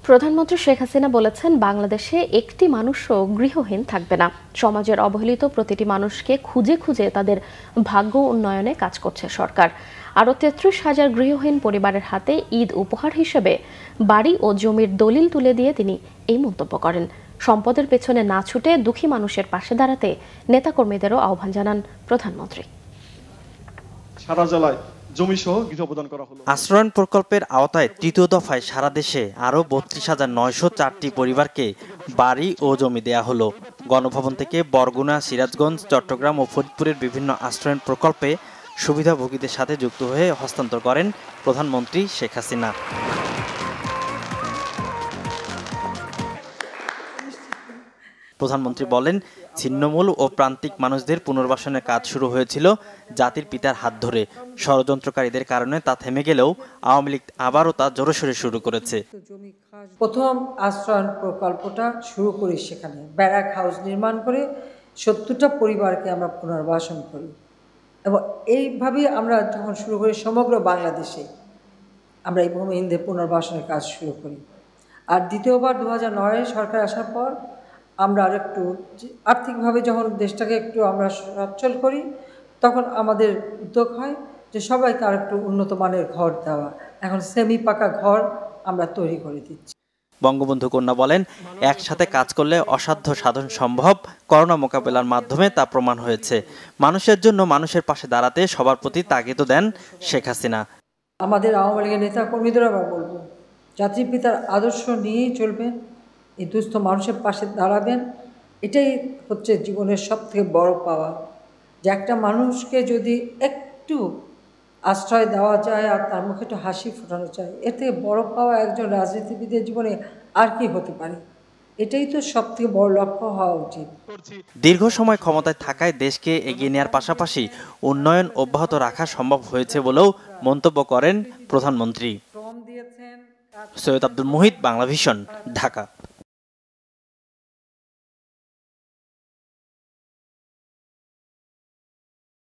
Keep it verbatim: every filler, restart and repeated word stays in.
প্রধানমন্ত্রী শেখ হাসিনা বলেছেন, বাংলাদেশে একটি মানুষও গৃহহীন থাকবে না। সমাজের অবহেলিত প্রতিটি মানুষকে খুঁজে খুঁজে তাদের ভাগ্য উন্নয়নে কাজ করছে সরকার। আরও তেত্রিশ হাজার গৃহহীন পরিবারের হাতে ঈদ উপহার হিসেবে বাড়ি ও জমির দলিল তুলে দিয়ে তিনি এই মন্তব্য করেন। সম্পদের পেছনে না ছুটে দুঃখী মানুষের পাশে দাঁড়াতে নেতাকর্মীদেরও আহ্বান জানান প্রধানমন্ত্রী। সারা জেলায় জমিসহ গৃহ প্রদান করা হলো। আশ্রয়ণ প্রকল্পের আওতায় তৃতীয় দফায় সারা দেশে আরও বত্রিশ হাজার নয়শো চারটি পরিবারকে বাড়ি ও জমি দেয়া হলো। গণভবন থেকে বরগুনা, সিরাজগঞ্জ, চট্টগ্রাম ও ফরিদপুরের বিভিন্ন আশ্রয়ণ প্রকল্পে সুবিধাভোগীদের সাথে যুক্ত হয়ে হস্তান্তর করেন প্রধানমন্ত্রী শেখ হাসিনা। প্রধানমন্ত্রী বলেন, ছিন্নমূল ও প্রান্তিক মানুষদের পুনর্বাসনের কাজ শুরু হয়েছিল জাতির পিতার হাত ধরে। ষড়যন্ত্রকারীদের কারণে তা থেমে গেলেও আওয়ামী লীগ আবারও তা জোরেশোরে শুরু করেছে। প্রথম আশ্রয়ণ প্রকল্পটা শুরু করি, সেখানে ব্যারাক হাউস নির্মাণ করে সত্তরটা পরিবারকে আমরা পুনর্বাসন করি এবং এইভাবেই আমরা যখন শুরু করি সমগ্র বাংলাদেশে আমরা এই ভূমিহীনদের পুনর্বাসনের কাজ শুরু করি। আর দ্বিতীয়বার দু হাজার নয় সরকার আসার পর আমরা আর একটু আর্থিকভাবে যখন দেশটাকে একটু আমরা সচ্ছল করি, তখন আমাদের উদ্যোগ হয় যে সবাইকে আর একটু উন্নত মানের ঘর দেওয়া। এখন সেমি পাকা ঘর আমরা তৈরি করে দিচ্ছি। বঙ্গবন্ধু কন্যা বলেন, একসাথে কাজ করলে অসাধ্য সাধন সম্ভব। করোনা মোকাবেলার মাধ্যমে তা প্রমাণ হয়েছে। মানুষের জন্য মানুষের পাশে দাঁড়াতে সবার প্রতি তাগিদ দেন শেখ হাসিনা। আমাদের আওয়ামী লীগের নেতা কর্মীদেরও আবার বলবো, জাতির পিতার আদর্শ নিয়েই চলবেন, এই দুস্থ মানুষের পাশে দাঁড়াবেন। এটাই হচ্ছে জীবনের সব থেকে বড় পাওয়া, যে একটা মানুষকে যদি একটু আশ্রয় দেওয়া যায় আর তার মুখে একটু হাসি ফোটানো যায়, এর থেকে বড় পাওয়া একজন রাজনীতিবিদের জীবনে আর কি হতে পারে। এটাই তো সব থেকে বড় লক্ষ্য হওয়া উচিত। দীর্ঘ সময় ক্ষমতায় থাকায় দেশকে এগিয়ে নেওয়ার পাশাপাশি উন্নয়ন অব্যাহত রাখা সম্ভব হয়েছে বলেও মন্তব্য করেন প্রধানমন্ত্রী। সৈয়দ আব্দুল মুহিত, বাংলা ভিশন, ঢাকা।